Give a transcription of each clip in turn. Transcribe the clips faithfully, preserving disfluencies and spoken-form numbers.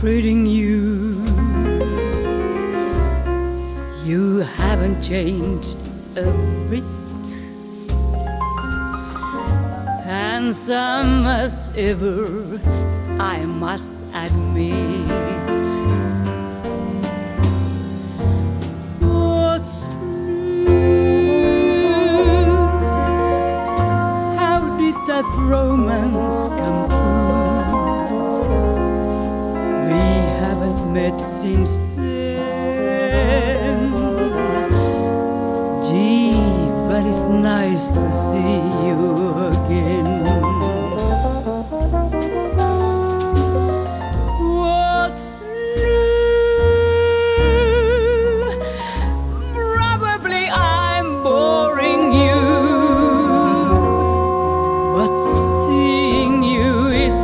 treating you. You haven't changed a bit, handsome as ever, I must admit. What's new? How did that romance come true? We haven't met since then. Gee, but it's nice to see you again. What's new? Probably I'm boring you, but seeing you is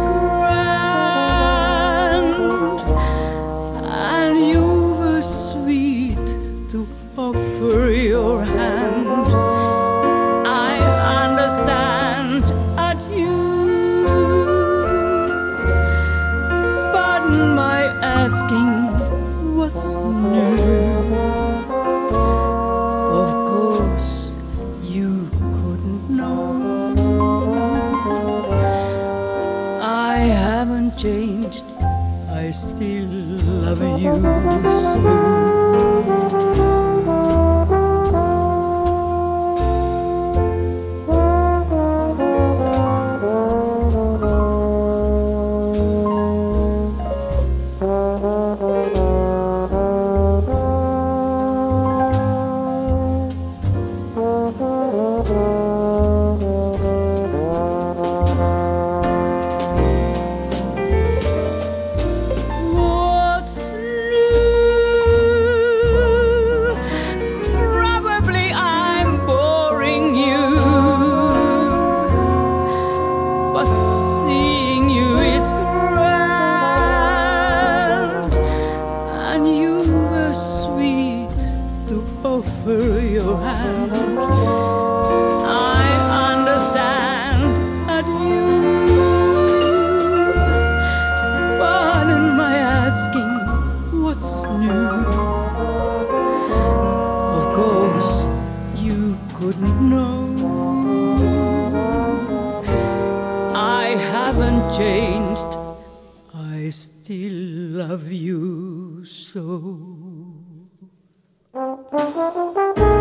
grand, and you were sweet to offer your hand. I understand at you, but my asking what's new? Of course you couldn't know. I haven't changed, I still love you so. What's new? Probably I'm boring you, but seeing you is grand, and you were sweet to offer your hand. I understand at you, pardon my asking what's new? Of course you couldn't know. I haven't changed, I still love you so.